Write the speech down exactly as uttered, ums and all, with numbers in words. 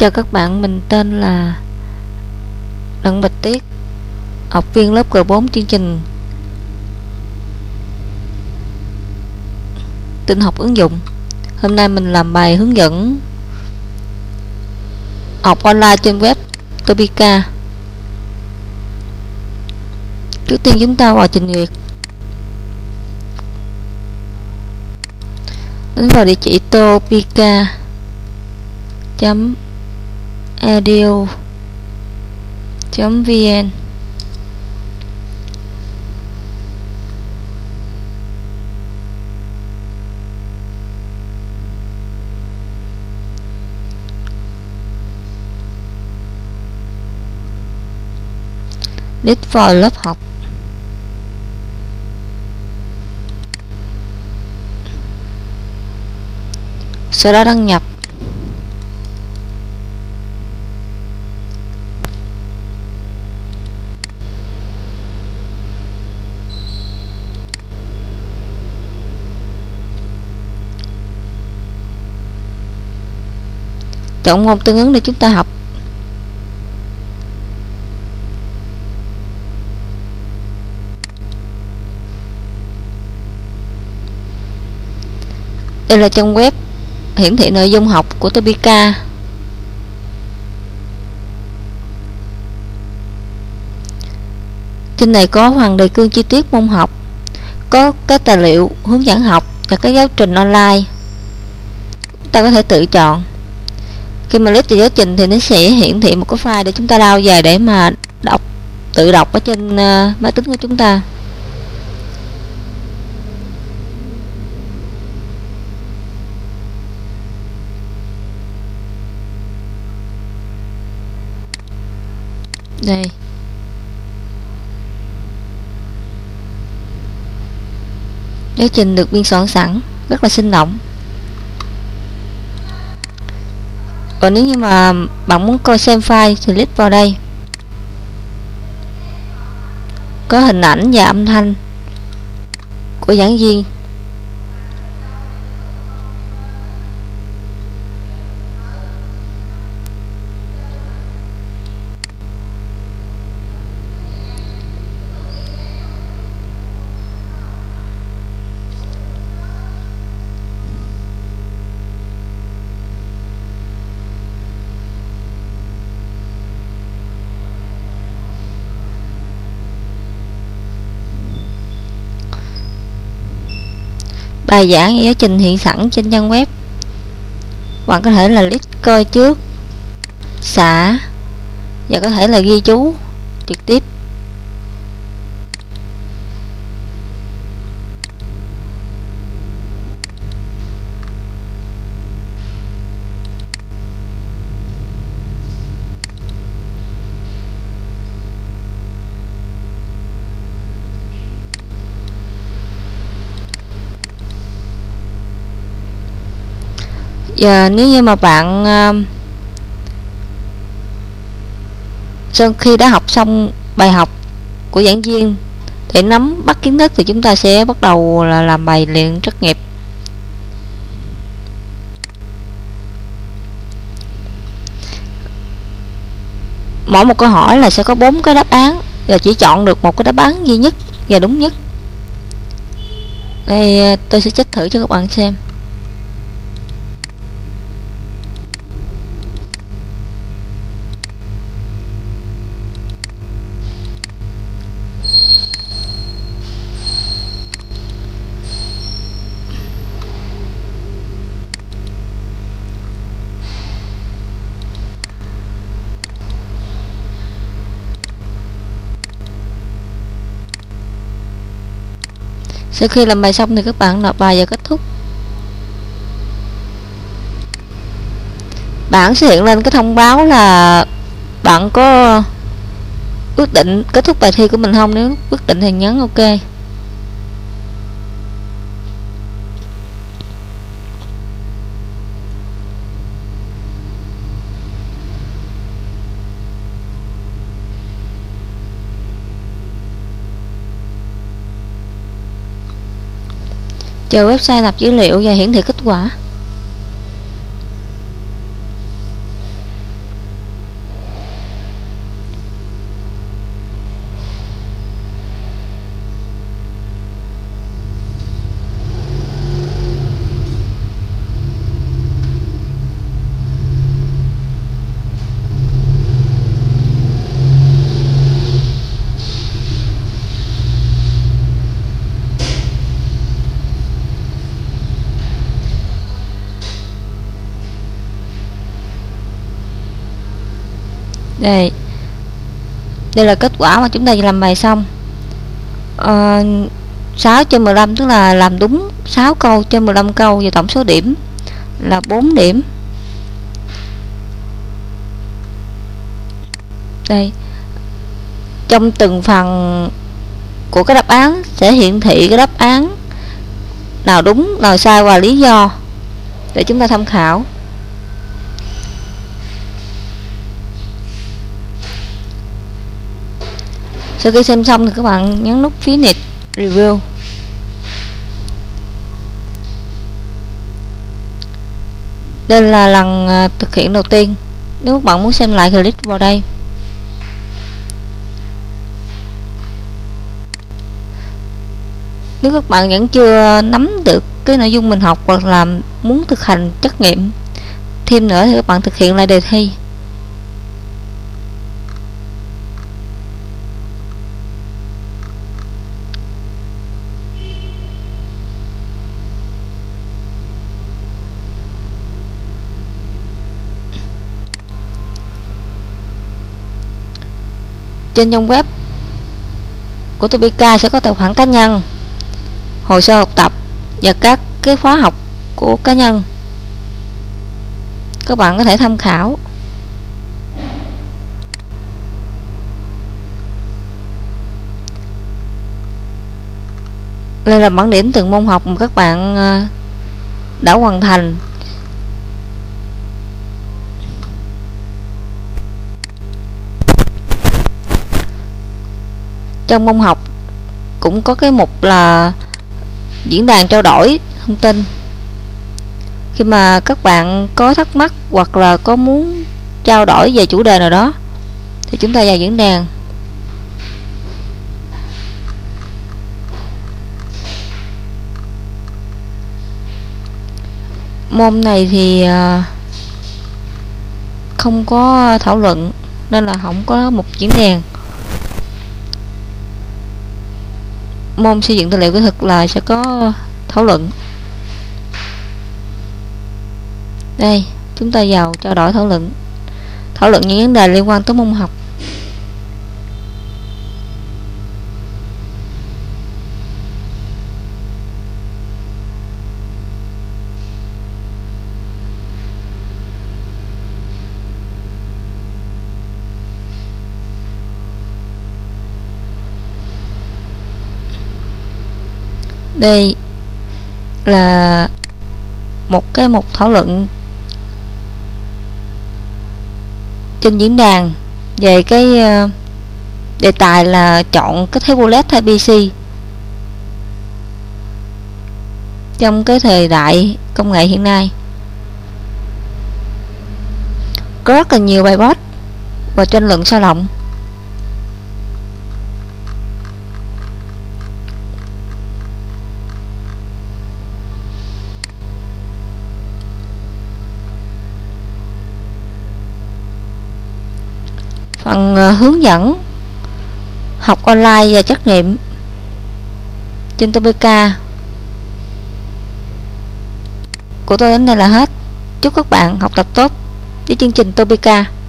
Chào các bạn, mình tên là Đặng Bạch Tuyết, học viên lớp G bốn chương trình tin học ứng dụng. Hôm nay mình làm bài hướng dẫn học online trên web Topica. Trước tiên chúng ta vào trình duyệt, đánh vào địa chỉ topica chấm edu chấm vn. Click vào lớp học, sau đó đăng nhập. Chọn môn tương ứng để chúng ta học. Đây là trang web hiển thị nội dung học của Topica. Trên này có phần đề cương chi tiết môn học, có các tài liệu hướng dẫn học và các giáo trình online. Ta có thể tự chọn. Khi mà click vào giáo trình thì nó sẽ hiển thị một cái file để chúng ta download về để mà đọc, tự đọc ở trên uh, máy tính của chúng ta. Đây. Giáo trình được biên soạn sẵn, rất là sinh động. Còn nếu như mà bạn muốn coi xem file thì click vào đây. Có hình ảnh và âm thanh của giảng viên. Bài giảng và giáo trình hiện sẵn trên trang web. Bạn có thể là click coi trước, xả và có thể là ghi chú trực tiếp. Giờ nếu như mà bạn uh, sau khi đã học xong bài học của giảng viên để nắm bắt kiến thức thì chúng ta sẽ bắt đầu là làm bài luyện trắc nghiệm. Mỗi một câu hỏi là sẽ có bốn cái đáp án, và chỉ chọn được một cái đáp án duy nhất và đúng nhất. Đây tôi sẽ check thử cho các bạn xem. Sau khi làm bài xong thì các bạn nộp bài và kết thúc. Bảng sẽ hiện lên cái thông báo là bạn có quyết định kết thúc bài thi của mình không. Nếu quyết định thì nhấn OK. Chờ website nạp dữ liệu và hiển thị kết quả. Đây, đây là kết quả mà chúng ta làm bài xong. à, sáu trên mười lăm tức là làm đúng sáu câu trên mười lăm câu, và tổng số điểm là bốn điểm. Đây, trong từng phần của cái đáp án sẽ hiển thị cái đáp án nào đúng nào sai và lý do để chúng ta tham khảo. Sau khi xem xong thì các bạn nhấn nút Finish Review. Đây là lần thực hiện đầu tiên. Nếu các bạn muốn xem lại thì click vào đây. Nếu các bạn vẫn chưa nắm được cái nội dung mình học hoặc là muốn thực hành trắc nghiệm thêm nữa thì các bạn thực hiện lại đề thi. Trên trang web của Topica sẽ có tài khoản cá nhân, hồ sơ học tập và các cái khóa học của cá nhân. Các bạn có thể tham khảo. Đây là bảng điểm từng môn học mà các bạn đã hoàn thành. Trong môn học cũng có cái mục là diễn đàn trao đổi thông tin. Khi mà các bạn có thắc mắc hoặc là có muốn trao đổi về chủ đề nào đó thì chúng ta vào diễn đàn. Môn này thì không có thảo luận nên là không có một diễn đàn. Môn xây dựng tài liệu kỹ thuật là sẽ có thảo luận. Đây, chúng ta vào trao đổi thảo luận. Thảo luận những vấn đề liên quan tới môn học. Đây là một cái mục thảo luận trên diễn đàn về cái đề tài là chọn cái tablet hay pê xê trong cái thời đại công nghệ hiện nay. Có rất là nhiều bài post và tranh luận sôi động. Phần uh, hướng dẫn học online và trắc nghiệm trên Topica của tôi đến đây là hết. Chúc các bạn học tập tốt với chương trình Topica.